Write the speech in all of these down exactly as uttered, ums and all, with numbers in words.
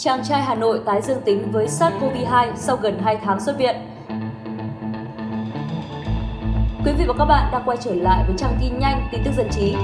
Chàng trai Hà Nội tái dương tính với SARS-xê o vê hai sau gần hai tháng xuất viện. Quý vị và các bạn đang quay trở lại với trang tin nhanh, tin tức dân trí.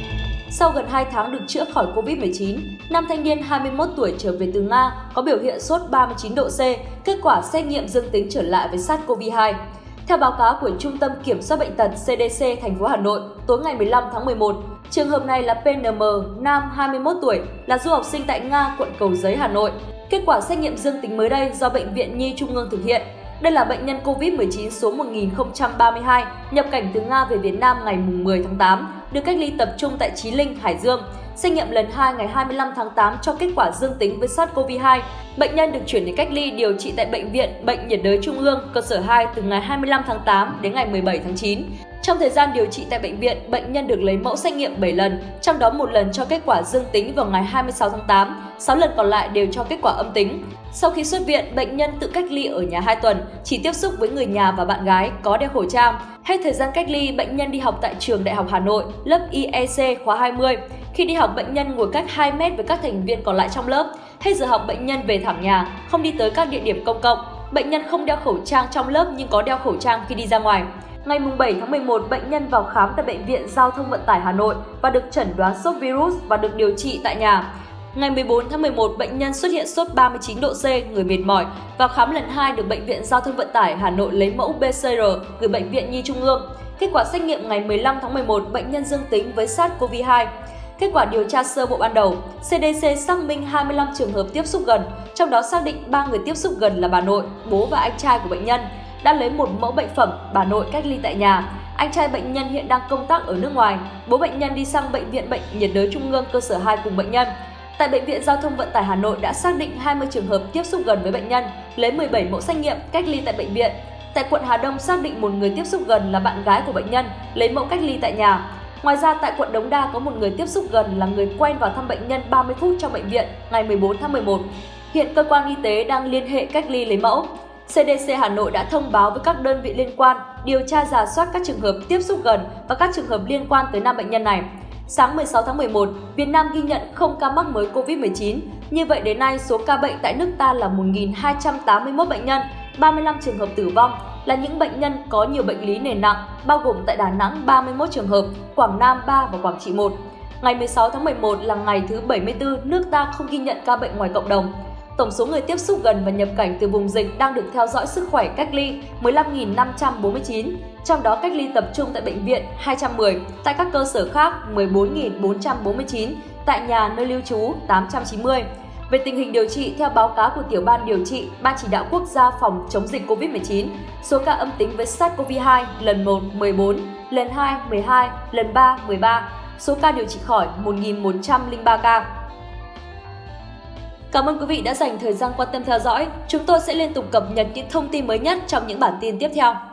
Sau gần hai tháng được chữa khỏi Covid mười chín, nam thanh niên hai mươi mốt tuổi trở về từ Nga có biểu hiện sốt ba mươi chín độ C, kết quả xét nghiệm dương tính trở lại với SARS-xê o vê hai. Theo báo cáo của Trung tâm Kiểm soát Bệnh tật C D C thành phố Hà Nội, tối ngày mười lăm tháng mười một, trường hợp này là P N M, nam hai mươi mốt tuổi, là du học sinh tại Nga, quận Cầu Giấy, Hà Nội. Kết quả xét nghiệm dương tính mới đây do Bệnh viện Nhi Trung ương thực hiện. Đây là bệnh nhân Covid mười chín số một nghìn không trăm ba mươi hai, nhập cảnh từ Nga về Việt Nam ngày mười tháng tám, được cách ly tập trung tại Chí Linh, Hải Dương. Xét nghiệm lần hai ngày hai mươi lăm tháng tám cho kết quả dương tính với SARS-xê o vê hai. Bệnh nhân được chuyển đến cách ly điều trị tại Bệnh viện Bệnh nhiệt đới Trung ương, cơ sở hai từ ngày hai mươi lăm tháng tám đến ngày mười bảy tháng chín. Trong thời gian điều trị tại bệnh viện, bệnh nhân được lấy mẫu xét nghiệm bảy lần, trong đó một lần cho kết quả dương tính vào ngày hai mươi sáu tháng tám, sáu lần còn lại đều cho kết quả âm tính. Sau khi xuất viện, bệnh nhân tự cách ly ở nhà hai tuần, chỉ tiếp xúc với người nhà và bạn gái, có đeo khẩu trang. Hết thời gian cách ly, bệnh nhân đi học tại Trường Đại học Hà Nội, lớp I E C khóa hai mươi. Khi đi học, bệnh nhân ngồi cách hai mét với các thành viên còn lại trong lớp. Hết giờ học, bệnh nhân về thẳng nhà, không đi tới các địa điểm công cộng. Bệnh nhân không đeo khẩu trang trong lớp nhưng có đeo khẩu trang khi đi ra ngoài. Ngày bảy tháng mười một, bệnh nhân vào khám tại Bệnh viện Giao thông Vận tải Hà Nội và được chẩn đoán sốt virus và được điều trị tại nhà. Ngày mười bốn tháng mười một, bệnh nhân xuất hiện sốt ba mươi chín độ C, người mệt mỏi. Vào khám lần hai được Bệnh viện Giao thông Vận tải Hà Nội lấy mẫu B C R gửi Bệnh viện Nhi Trung ương. Kết quả xét nghiệm ngày mười lăm tháng mười một, bệnh nhân dương tính với SARS-xê o vê hai. Kết quả điều tra sơ bộ ban đầu, C D C xác minh hai mươi lăm trường hợp tiếp xúc gần, trong đó xác định ba người tiếp xúc gần là bà nội, bố và anh trai của bệnh nhân. Đã lấy một mẫu bệnh phẩm, bà nội cách ly tại nhà. Anh trai bệnh nhân hiện đang công tác ở nước ngoài. Bố bệnh nhân đi sang Bệnh viện Bệnh nhiệt đới Trung ương, cơ sở hai cùng bệnh nhân. Tại Bệnh viện Giao thông Vận tải Hà Nội đã xác định hai mươi trường hợp tiếp xúc gần với bệnh nhân, lấy mười bảy mẫu xét nghiệm, cách ly tại bệnh viện. Tại quận Hà Đông xác định một người tiếp xúc gần là bạn gái của bệnh nhân, lấy mẫu cách ly tại nhà. Ngoài ra, tại quận Đống Đa có một người tiếp xúc gần là người quen vào thăm bệnh nhân ba mươi phút trong bệnh viện ngày mười bốn tháng mười một. Hiện cơ quan y tế đang liên hệ cách ly lấy mẫu. C D C Hà Nội đã thông báo với các đơn vị liên quan điều tra rà soát các trường hợp tiếp xúc gần và các trường hợp liên quan tới năm bệnh nhân này. Sáng mười sáu tháng mười một, Việt Nam ghi nhận không ca mắc mới Covid mười chín. Như vậy đến nay, số ca bệnh tại nước ta là một nghìn hai trăm tám mươi mốt bệnh nhân, ba mươi lăm trường hợp tử vong là những bệnh nhân có nhiều bệnh lý nền nặng, bao gồm tại Đà Nẵng ba mươi mốt trường hợp, Quảng Nam ba và Quảng Trị một. Ngày mười sáu tháng mười một là ngày thứ bảy mươi tư nước ta không ghi nhận ca bệnh ngoài cộng đồng. Tổng số người tiếp xúc gần và nhập cảnh từ vùng dịch đang được theo dõi sức khỏe cách ly mười lăm nghìn năm trăm bốn mươi chín, trong đó cách ly tập trung tại bệnh viện hai trăm mười, tại các cơ sở khác mười bốn nghìn bốn trăm bốn mươi chín, tại nhà nơi lưu trú tám trăm chín mươi. Về tình hình điều trị, theo báo cáo của Tiểu ban Điều trị, Ban Chỉ đạo Quốc gia phòng chống dịch Covid mười chín, số ca âm tính với SARS-xê o vê hai lần một mười bốn, lần hai mười hai, lần ba mười ba, số ca điều trị khỏi một nghìn một trăm lẻ ba ca. Cảm ơn quý vị đã dành thời gian quan tâm theo dõi. Chúng tôi sẽ liên tục cập nhật những thông tin mới nhất trong những bản tin tiếp theo.